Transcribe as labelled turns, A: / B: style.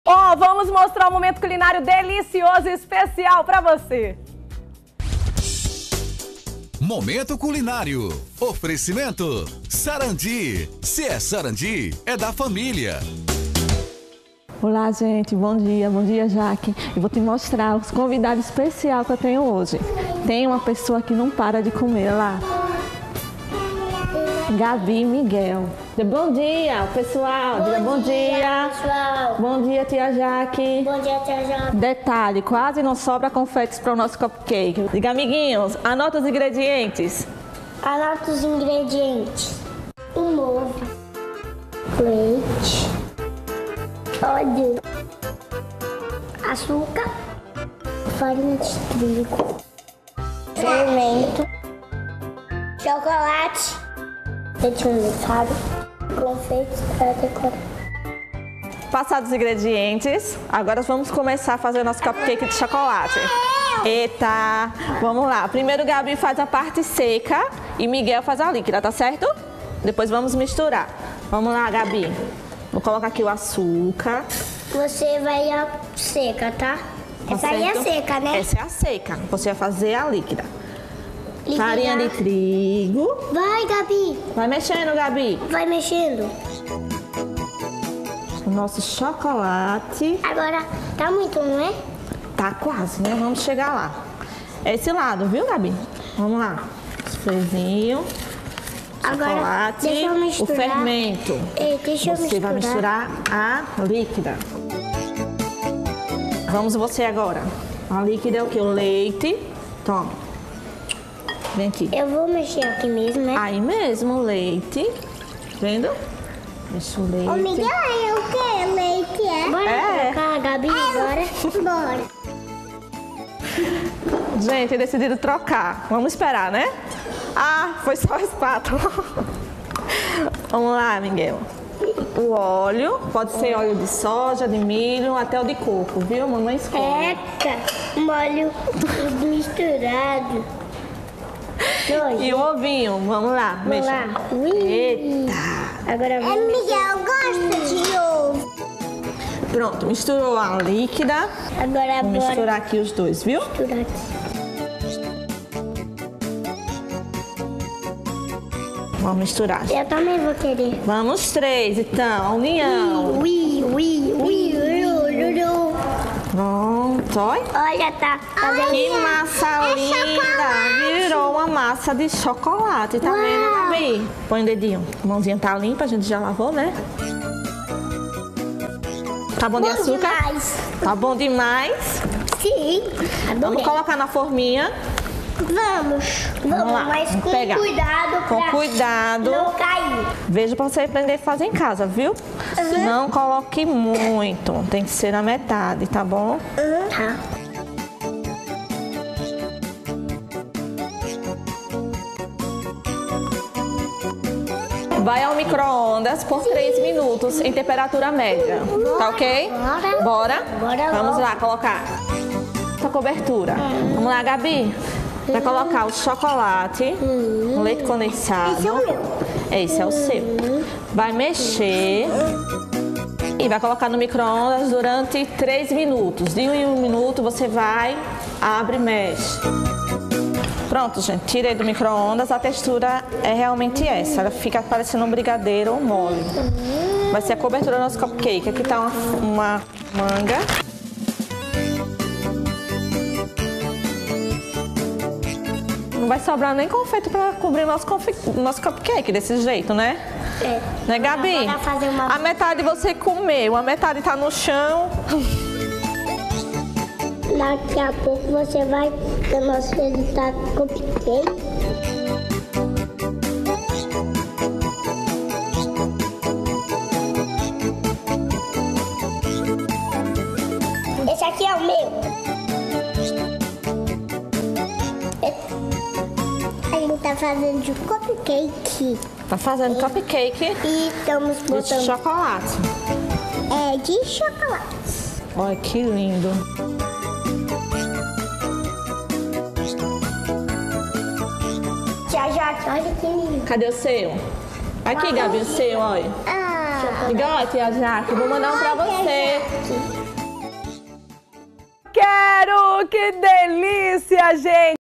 A: Vamos mostrar um momento culinário delicioso e especial para você.
B: Momento culinário. Oferecimento Sarandi. Se é Sarandi, é da família.
C: Olá, gente. Bom dia, Jaque. Eu vou te mostrar os convidados especiais que eu tenho hoje. Tem uma pessoa que não para de comer lá. Gabi e Miguel. Bom dia, pessoal. Diga bom dia.
D: Pessoal.
C: Bom dia, tia Jaque.
D: Bom dia, tia Jaque.
C: Detalhe, quase não sobra confetes para o nosso cupcake. Diga, amiguinhos, anota os ingredientes.
D: Anota os ingredientes. Um ovo, leite, óleo, açúcar, farinha de trigo, fermento, chocolate, leite condensado, confeitos para decorar.
C: Passados os ingredientes, agora vamos começar a fazer o nosso cupcake de chocolate. Eita, vamos lá. Primeiro Gabi faz a parte seca e Miguel faz a líquida, tá certo? Depois vamos misturar. Vamos lá, Gabi. Vou colocar aqui o açúcar.
D: Você vai a seca, tá? Essa aí é a seca, né?
C: Essa é a seca. Você vai fazer a líquida.
D: Líquida.
C: Farinha de trigo.
D: Vai, Gabi.
C: Vai mexendo, Gabi.
D: Vai mexendo.
C: O nosso chocolate.
D: Agora, tá muito, não é?
C: Tá quase, né? Vamos chegar lá. Esse lado, viu, Gabi? Vamos lá. Frezinho.
D: Agora,
C: Chocolate,
D: deixa eu misturar.
C: o fermento.
D: Ei, deixa eu
C: Você vai misturar a líquida. Vamos você agora. A líquida é o que? O leite. Toma. Vem aqui.
D: Eu vou mexer aqui mesmo, né?
C: Aí mesmo, o leite. Vendo? Deixa o leite.
D: Ô, Miguel, eu quero leite, é? Bora trocar, Gabi, bora. Bora.
C: Gente, decidiram trocar. Vamos esperar, né? Ah, foi só a espátula. Vamos lá, Miguel. O óleo, pode ser óleo de soja, de milho, até o de coco, viu? Mamãe escolhe.
D: Eca, molho misturado.
C: E o ovinho, vamos lá.
D: Vamos lá.
C: Eita.
D: Agora vamos. Miguel gosta de ovo.
C: Pronto, misturou a líquida.
D: Agora
C: Vamos misturar aqui os dois, viu?
D: Misturar aqui.
C: Vamos misturar.
D: Eu também vou querer.
C: Vamos três, então. A união.
D: Ui.
C: Pronto, olha.
D: Olha, tá fazendo.
C: Que massa linda! Virou uma massa de chocolate, tá vendo, Gabi? Põe o dedinho. A mãozinha tá limpa, a gente já lavou, né? Tá bom de açúcar?
D: Demais.
C: Tá bom demais?
D: Sim. Adorei.
C: Vamos colocar na forminha.
D: Vamos
C: lá,
D: mas
C: vamos
D: com
C: pegar.
D: cuidado
C: Com
D: pra
C: cuidado.
D: não cair.
C: Veja pra você aprender a fazer em casa, viu? Não coloque muito, tem que ser na metade, tá bom?
D: Tá.
C: Vai ao micro-ondas por 3 minutos em temperatura média, tá ok? Bora? Vamos lá, colocar essa cobertura. Vamos lá, Gabi. Vai colocar o chocolate, o leite condensado.
D: Esse é o meu.
C: Esse é o seu. Vai mexer e vai colocar no micro-ondas durante 3 minutos. De 1 em 1 minuto você vai, abre e mexe. Pronto, gente, tirei do micro-ondas. A textura é realmente essa. Ela fica parecendo um brigadeiro ou mole. Vai ser a cobertura do nosso cupcake. Aqui tá uma manga. Não vai sobrar nem confeito para cobrir o nosso cupcake desse jeito, né?
D: É.
C: Né, Gabi?
D: Agora fazer uma...
C: A metade você comeu, a metade tá no chão.
D: Daqui a pouco você vai ter nosso resultado cupcake. Esse aqui é o meu. A gente tá fazendo de cupcake.
C: Tá fazendo cupcake
D: E estamos
C: de
D: botando...
C: chocolate.
D: É, de chocolate.
C: Olha que lindo.
D: Tia Jaque, olha que lindo.
C: Cadê o seu? Aqui, Gabi, o seu, olha.
D: Ah,
C: Diga, ó, tia Jaque, vou mandar um pra você.
D: Tia Jaque.
A: que delícia, gente!